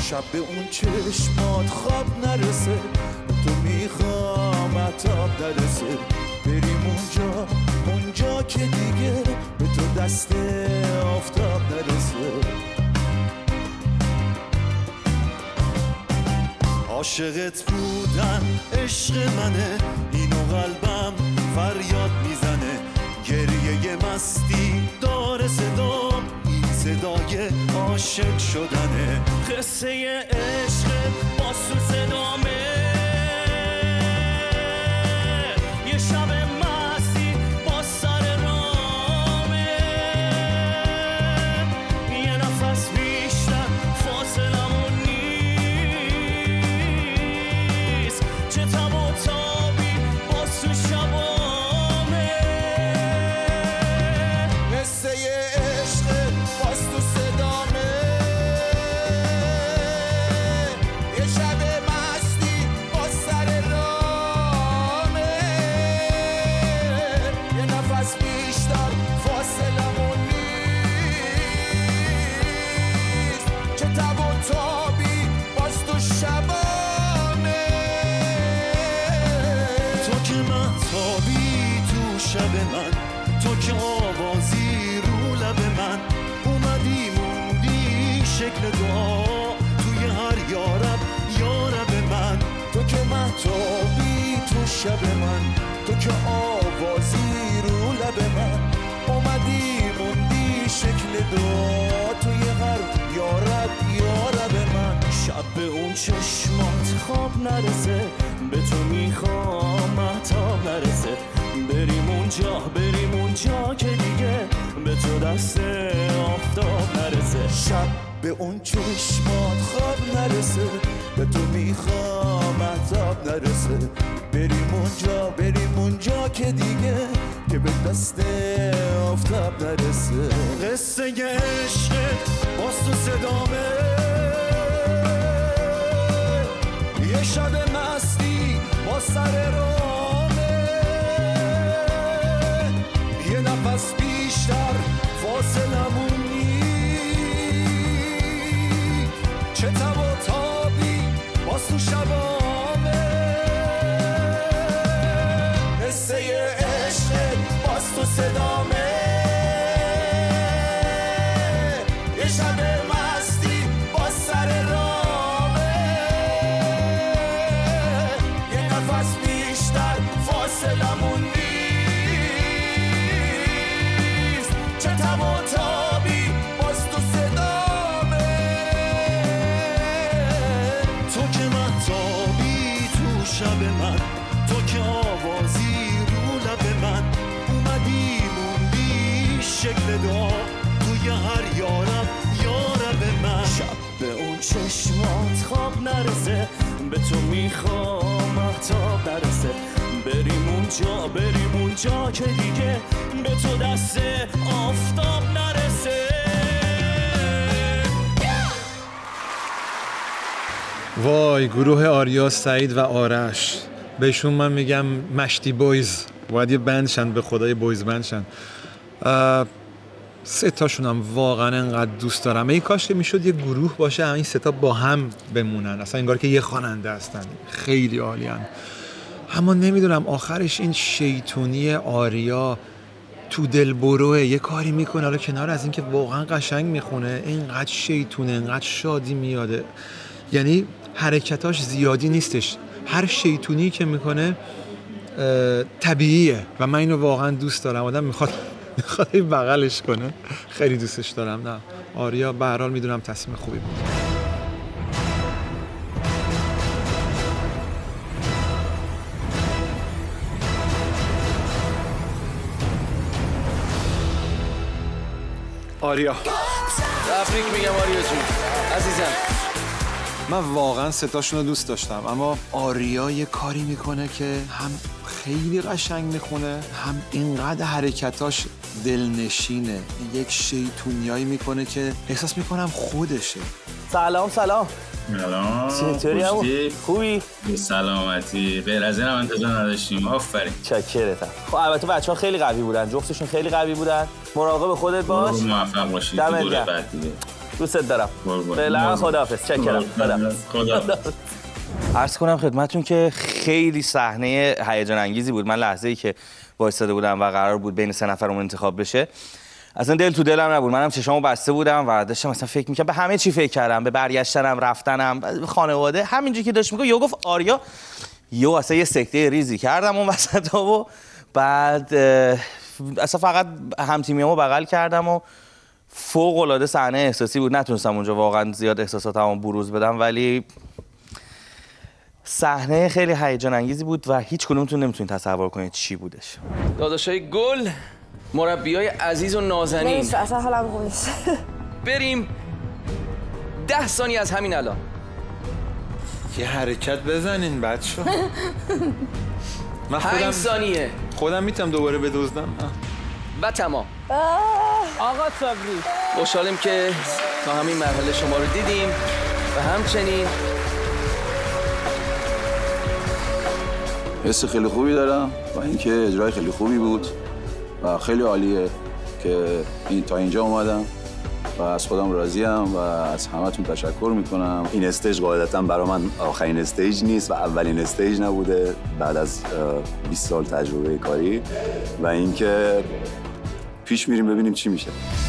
شب به اون چشمات خواب نرسه، تو میخوام عطاب نرسه، بریم اونجا که دیگه به تو دست آفتاب نرسه. عاشقت بودن عشق منه، اینو قلبم فریاد میزنه، گریه مستی داره صدام، این صدای عاشق شدنه. قصه عشق با سو صدامه، یه شب مستی با سر رامه، یه نفس بیشتر فاصلمون نیست، چه تب و تابی با سو شبامه. قصه عشق با سو صدامه، یه شب مستی با سر رامه، یه نفس بیشتر فاصلمون نیست، چه تب و تابی باز تو شبامه. تو که مهتابی تو شب من، تو که آوازی رو لب من، اومدی موندی شکل دعا توی هر یارب یارب من. تو که مهتابی تو شب من، تو که آوازی رو لب من، اومدی موندی شکل دعا توی هر یارب یارب من. شب به اون چشمات خواب نرسه، به تو میخوام مهتاب نرسه، بریم اونجا که دیگه به تو دست آفتاب نرسه. شب به اون چشمات خواب نرسه، به تو میخوام مهتاب نرسه، بریم اونجا که دیگه که به دست آفتاب نرسه. قصه عشقت باز تو صدامه، یه شب مستی با سر رامه، یه نفس بیشتر فاصلمون نیست، چه تب و تابی باز تو شبامه. قصه عشقت باز تو صدامه، یه شب مستی با سر رامه، یه نفس بیشتر فاصلمون نیست، چه تب و تابی باز تو صدامه. تو که مهتابی تو شب من، تو که آوازی رو لب من، اومدی موندی شکل دعا توی هر یارب یارب من. شب به اون چشمات خواب نرسه، به تو میخوام مهتاب نرسه، بریم اونجا که دیگه به تو دست آفتاب نرسه. وای گروه آریا، سعید و آرش، بهشون من میگم مشتی بویز، باید یه بندشن، به خدای بویز بندشن. سه تاشونم واقعا انقدر دوست دارم. ای کاش که میشد یه گروه باشه این سه تا با هم بمونن، اصلا انگار که یه خواننده هستن، خیلی عالیان. اما نمیدونم آخرش این شیطونی آریا تو دل بروه یه کاری میکنه، حالا کنار از این که واقعا قشنگ میخونه، اینقدر شیطونه، اینقدر شادی میاده، یعنی حرکتاش زیادی نیستش، هر شیطونی که میکنه طبیعیه و من اینو واقعا دوست دارم. آدم میخواد بغلش کنه، خیلی دوستش دارم. نه آریا به هر حال میدونم تصمیم خوبی بود. آریا تبریک میگم آریا جون عزیزم. من واقعا ستاشون رو دوست داشتم، اما آریا یه کاری میکنه که هم خیلی قشنگ میخونه، هم اینقدر حرکتاش دلنشینه، یک شیطونیایی میکنه که احساس میکنم خودشه. سلام سلام چطوری عمو؟ خوبی؟ سلامتی. غیر از این هم انتظار نداشتیم. آفرین. چاکرتم. خب البته بچه‌ها خیلی قوی بودن، جفتشون خیلی قوی بودن. مراقب خودت باش. موفق باشید. دور بعد دیگه. دوست دارم. فعلا خداحافظ. چکرم. خداحافظ. عرض کنم خدمتتون که خیلی صحنه هیجان انگیزی بود. من لحظه‌ای که وایساده بودم و قرار بود بین 3 نفرمون انتخاب بشه اصلا دل تو دلم نبود. منم چشامو بسته بودم و داشتم مثلا فکر می‌کردم، به همه چی فکر کردم، به برگشتنم، رفتنم، خانواده، همینجوری که داشت میگفت گفت آریا اصلا یه سکته ریزی کردم اون وسطا و بعد اصلا فقط هم‌تیمیامو بغل کردم و فوق‌العاده صحنه احساسی بود. نتونستم اونجا واقعا زیاد احساساتمو بروز بدم ولی صحنه خیلی هیجان انگیزی بود و هیچ کدومتون نمیتونید تصور کنید چی بودش. داداشای گل، مربیای عزیز و نازنین، نیست اصلا حالم خوب نیست. بریم 10 ثانیه از همین الان یه حرکت بزنین بچه. من 5 ثانیه خودم میتونم دوباره بدزدم و تمام. آقا صبری خوشحالیم که تا همین مرحله شما رو دیدیم و همچنین حس خیلی خوبی دارم و اینکه اجرای خیلی خوبی بود و خیلی عالیه که تا اینجا اومدم و از خودم راضیم و از همتون تشکر میکنم. این استیج قاعدتا برای من آخرین استیج نیست و اولین استیج نبوده بعد از 20 سال تجربه کاری و اینکه پیش میریم ببینیم چی میشه.